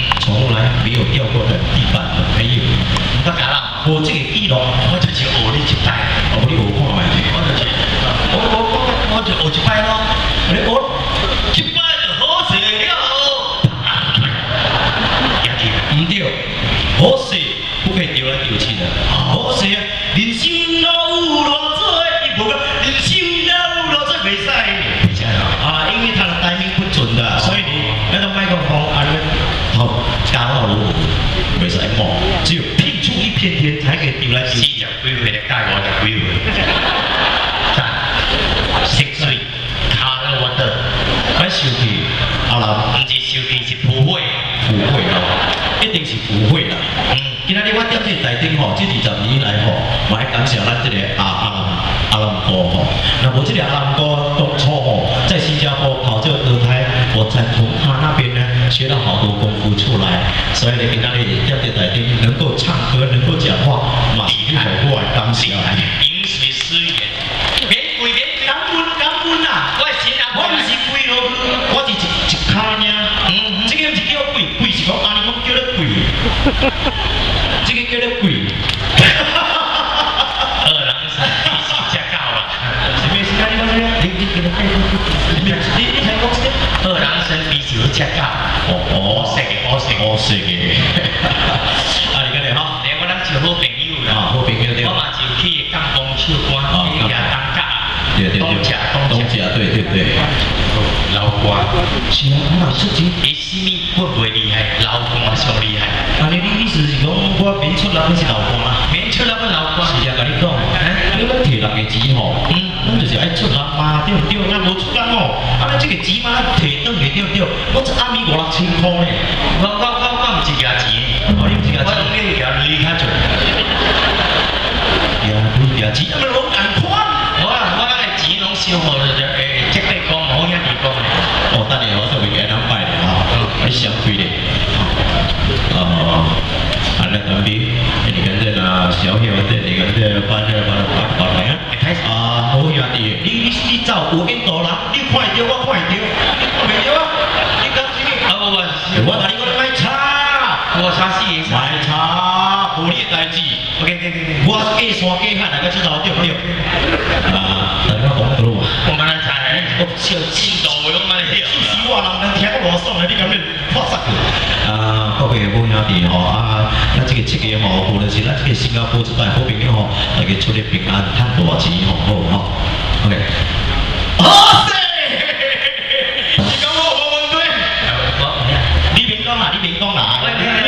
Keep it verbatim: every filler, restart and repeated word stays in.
从来没有掉过的地板的，没有。 不敢啦， 我这个记录， 我就是学你一摆， 我你学看卖去， 我就是我我我我就学一摆咯， 你学一摆就好势了。也记唔对，好势不可以丢来丢去的，好势人生路有偌多，伊无讲人生路有偌多袂使。 啊，因为他的 timing 不准的，所以你那个麦克风啊，那个好刚好如没什么，只有拼出一片天才可以丢来丢四十几岁的介五十几岁，赞，十岁，卡了我的， 快收起，啊啦， 唔是收起是付费， 付费咯，一定是付费啦。嗯，今仔日我踮这台顶吼，这二十年来吼，我还感谢咱这个阿阿兰阿兰哥吼，那我这个阿兰哥当初吼在新加坡跑这个歌台，我才从他那边呢学到好多功夫出来，所以呢，今仔日踮这台顶能够唱歌，能够讲话，马上就跑过来感谢。 饮水思源，免贵免感恩感恩啊！ 我先啊， 我唔是贵咯，我是一一卡尔。嗯，这个是叫贵，贵是讲安尼讲叫做贵，这个叫做贵。 二郎神必须加教啦。 什么时间你讲咩？你你你你你你睇讲先。 二郎神必须加教。 哦哦， 我識嘅，我識。 我識嘅。啊，你講嚟嗬。 你我諗做好朋友啦。 啊，好朋友對。 我嘛就去講講唱歌，去也當家。 對對對。東家東家，對對對。 老歌。 是啊，我嘛出錢。 伊什麼我袂厲害，老歌嘛上厲害。 啊，你你意思是講我免出人是老歌啦？ 免出人我老歌。 是啊，甲你講，你咱摕人嘅錢吼，嗯，咱就是愛出人嘛，對唔對？咱無出人吼，啊，咱這個錢嘛摕轉去對唔對？我一暗暝五六千塊呢。 我我我我唔是夾錢， 哦，你唔是夾錢， 我用你夾鐳較做。 呀，你夾錢，咁咪攏眼寬。 我啊，我那個錢攏消耗咗誒，即係講冇遐尼講嘅。 哦，等下我做咪幾兩擺咧吼，你想開咧。哦。啊，那等於你跟這個小曉這你跟這班這班班班咩啊？啊，好兄弟，你你你走有印度人，你快點，我快點，你快點啊！你講什麼？ 啊，我我同你講買茶， 我啥事？ 買茶，無你嘅代志。 OK OK OK。 我過山過海來個出頭對唔對？啊，大家講得咯。 我們來猜，我小印度我買了。 是我人能聽我爽的，你敢要發殺佢？啊，各位好兄弟吼啊，咱這個七個吼，無論是咱這個新加坡這代好朋友吼，大家出嚟平安，賺大錢吼，好吼 ，OK。好勢！你講我冇問對？你免講啦，你免講啦。